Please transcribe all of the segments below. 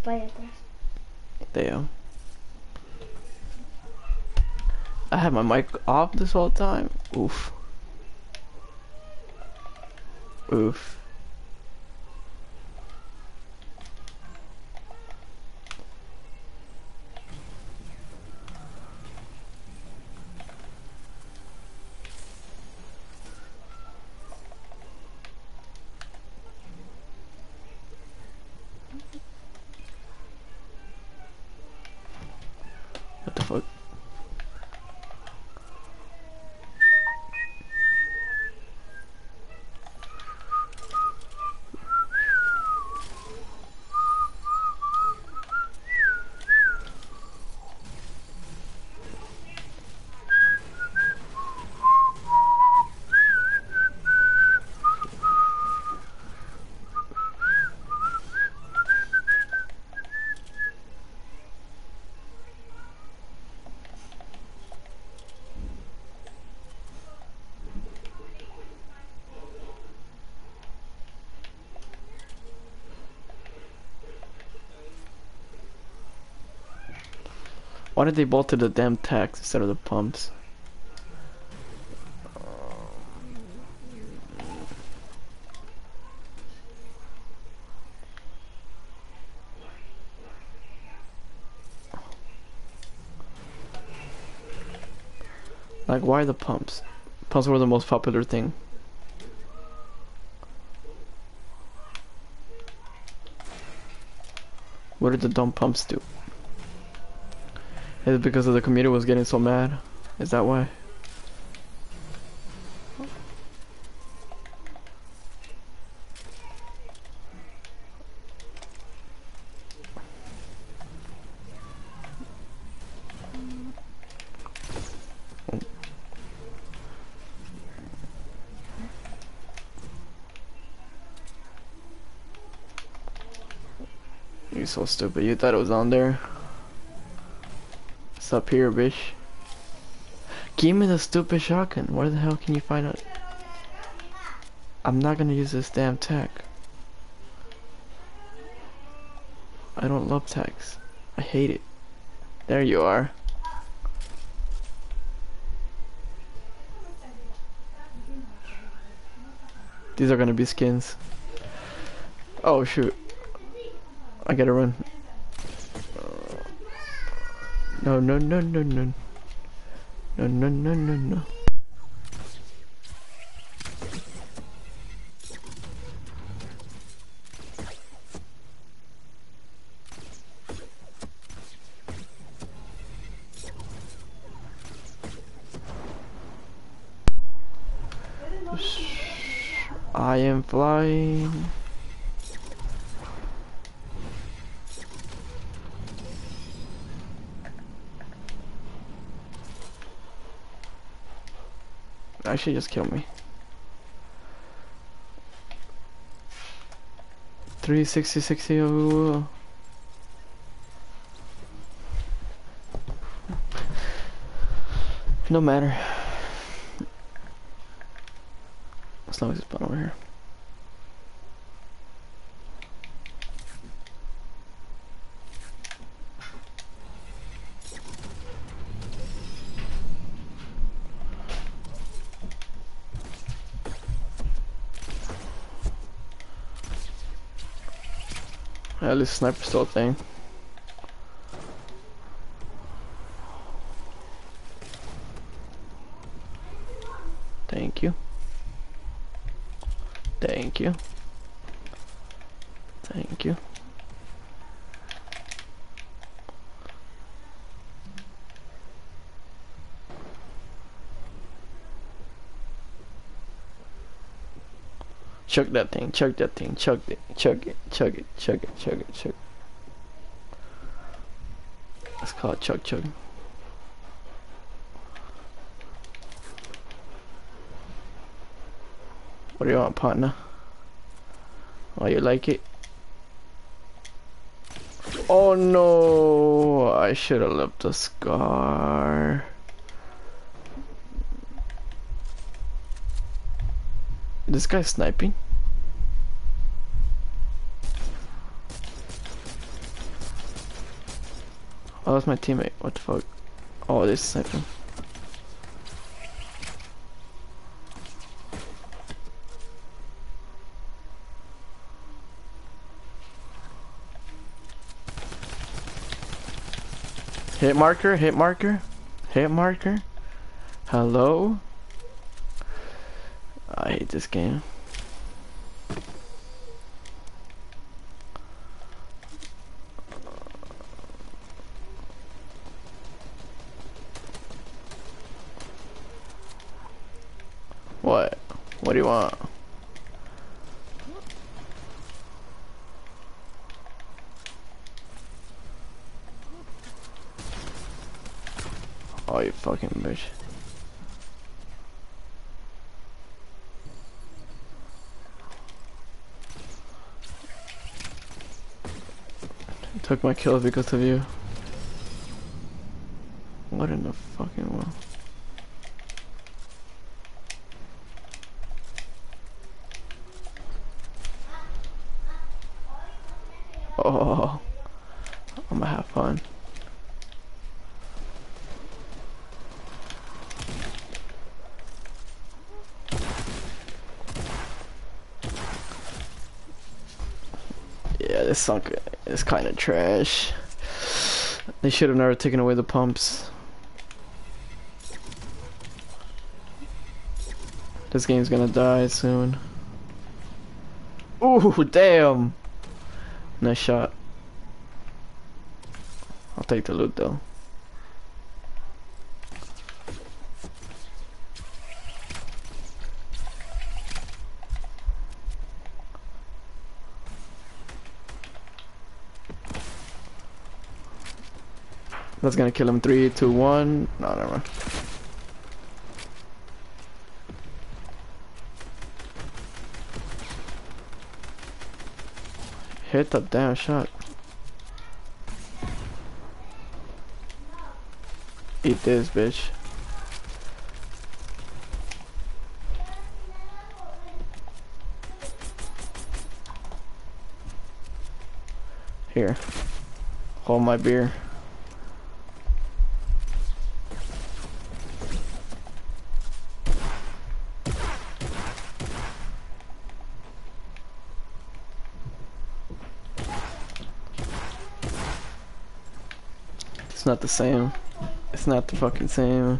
allá atrás. Damn. I had my mic off this whole time. Oof. Oof. What the fuck? Why did they bolt to the damn tacks instead of the pumps? Like, why the pumps? Pumps were the most popular thing. What did the dumb pumps do? Is it because of the community was getting so mad? Is that why? You're so stupid. You thought it was on there. It's up here, bitch. Give me the stupid shotgun. Where the hell can you find it? I'm not gonna use this damn tack. I don't love tacks. I hate it. There you are. These are gonna be skins. Oh shoot. I gotta run. No, no, no, no, no. No, no, no, no, no. I am flying. Actually, just kill me. 360, 60. Oh. No matter. As long as it's fun over here. At least sniper still a thing. Thank you. Thank you. Thank you. Chug that thing, chug that thing, chug it, chug it, chug it, chug it, chug it, chug it. Let's call it chug chug. What do you want, partner? Oh, you like it? Oh no! I should have left a scar. This guy's sniping. Oh, that's my teammate. What the fuck? Oh, this sniper. Hit marker, hit marker, hit marker. Hello? I hate this game. What? What do you want? Oh, you fucking bitch. Took my kills because of you. What in the fucking world? Oh, I'm gonna have fun. Yeah, this sunk is kind of trash. They should have never taken away the pumps. This game's gonna die soon. Ooh, damn! Nice shot. I'll take the loot though. That's gonna kill him. 3, 2, 1. No, never mind. Hit that damn shot. Eat this, bitch. Here. Hold my beer. It's not the same. It's not the fucking same.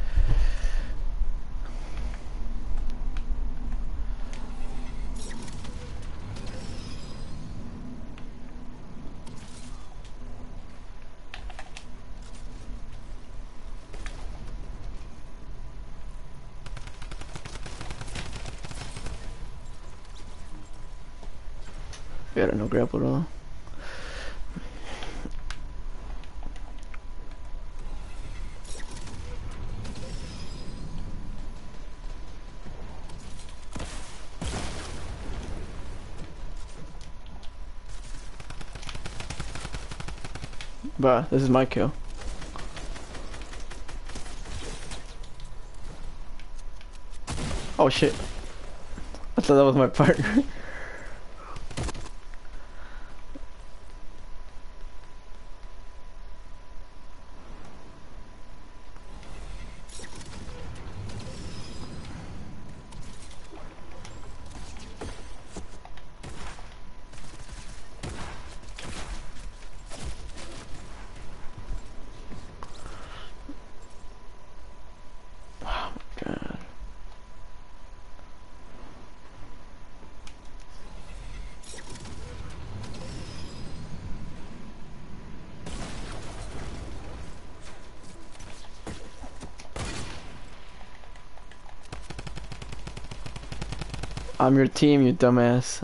Got no grapple at all. But this is my kill. Oh shit. I thought that was my partner. I'm your team, you dumbass.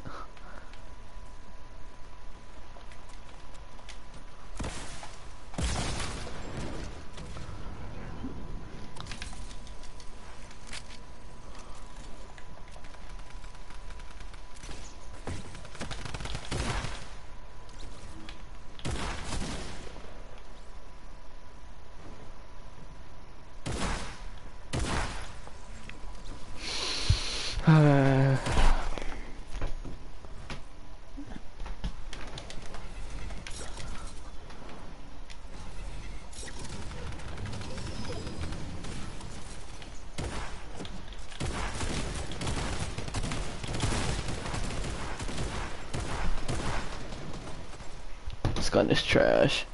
gun is trash.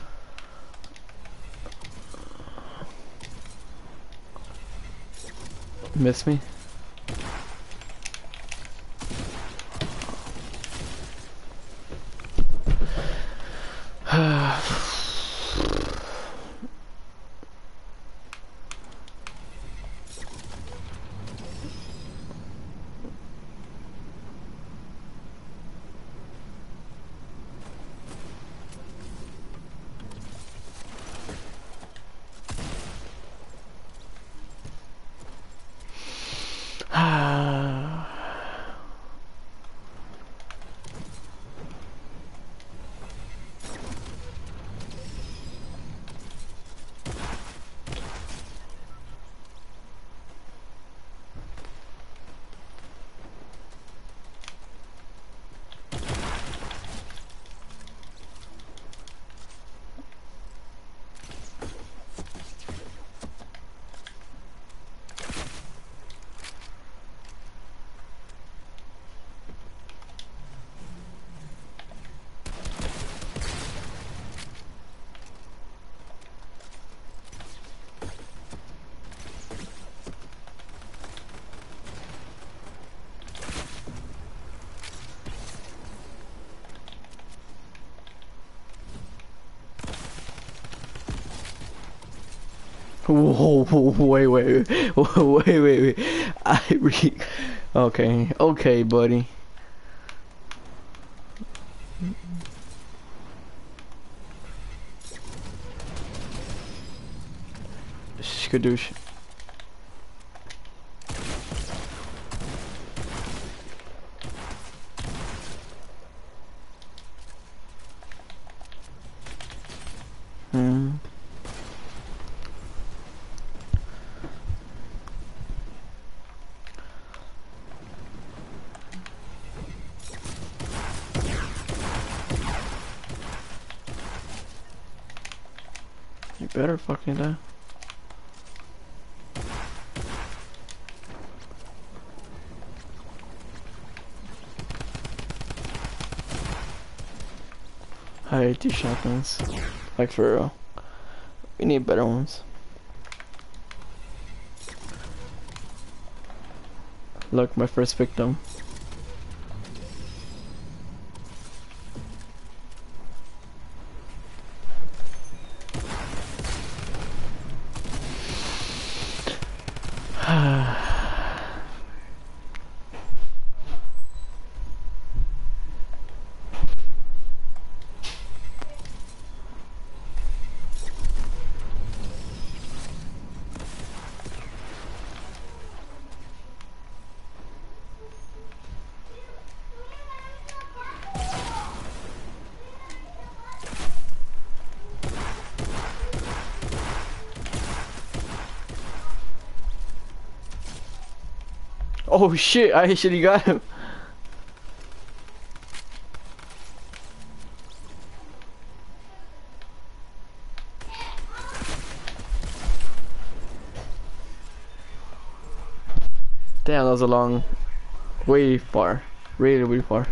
Miss me? Whoa, wait, wait. Okay, okay, buddy. Skadoosh. You better fucking die. I hate these shotguns. Like for real. We need better ones. Look, my first victim. Oh shit, I actually got him. Damn, that was a long, way far, really far.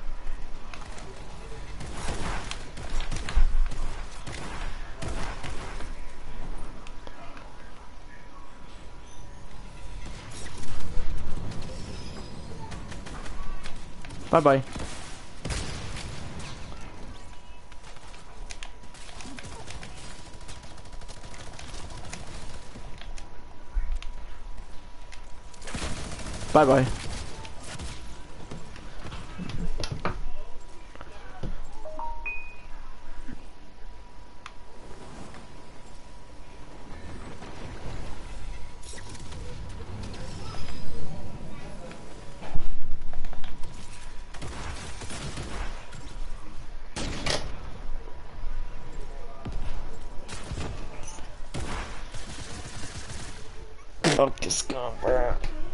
Bye bye. Bye bye. Fuck this gun, bro.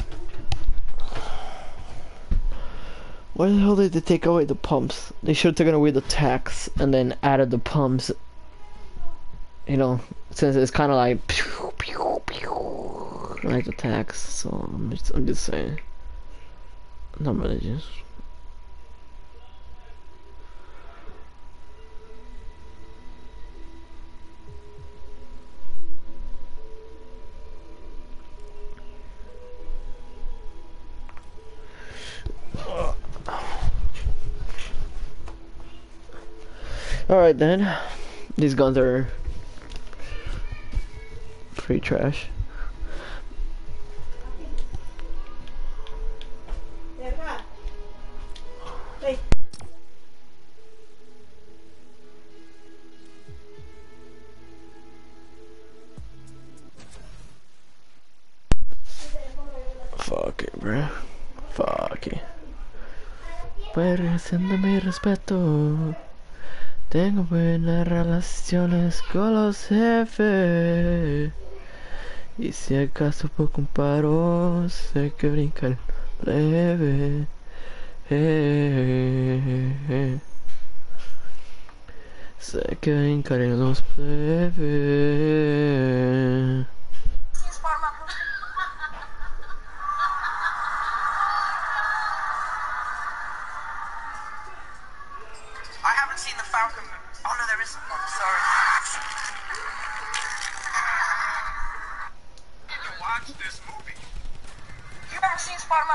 Why the hell did they take away the pumps? They should have taken away the tax and then added the pumps. You know, since it's kind of like pew, pew, pew, like the tax. So I'm just saying. Not religious. Alright then. These guns are pretty trash. Fuck it, bro. Fuck it. Pues mi respeto. Tengo buenas relaciones con los jefes. Y si acaso poco un paro, sé que brincar leve. Sé que brincaré los plebes. I haven't seen the Falcon. Oh no, there isn't one. Sorry. You need to watch this movie. You haven't seen Spider-Man?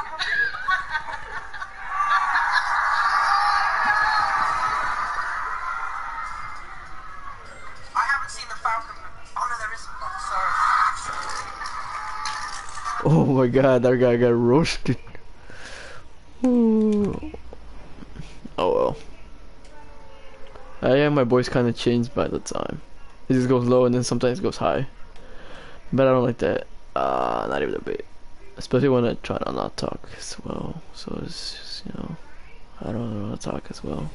I haven't seen the Falcon. Oh no, there isn't one. Sorry. Oh my god, that guy got roasted. Ooh. Oh well. Yeah, my voice kind of changed by the time. It just goes low and then sometimes it goes high. But I don't like that. Not even a bit. Especially when I try to not talk as well. So it's just, you know, I don't want to talk as well.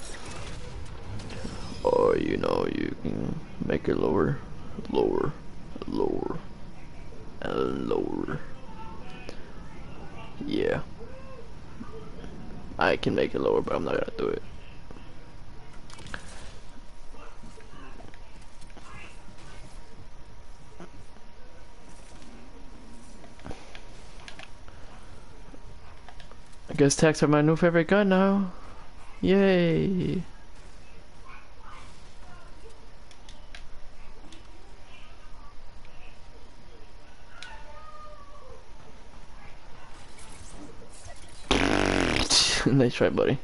Or, you know, you can make it lower, lower, lower, and lower. Yeah. I can make it lower, but I'm not gonna do it. I guess tags are my new favorite gun now. Yay! Nice try, buddy.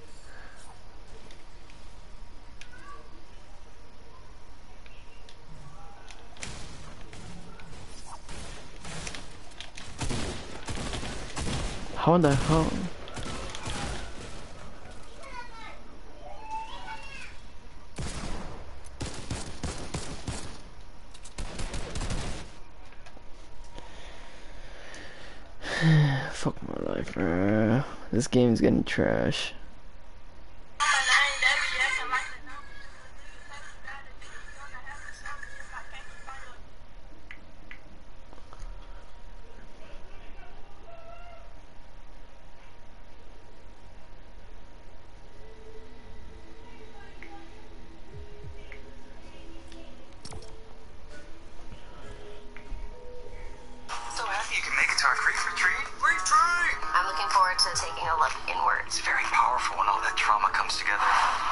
How in the hell? Fuck my life, bro. This game's getting trash. I'm looking forward to taking a look inward. It's very powerful when all that trauma comes together.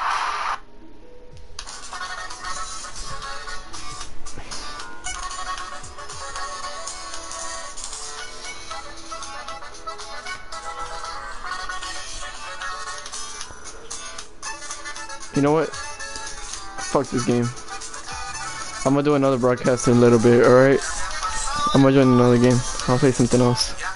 You know what? Fuck this game. I'm gonna do another broadcast in a little bit, alright? I'm gonna join another game. I'll play something else.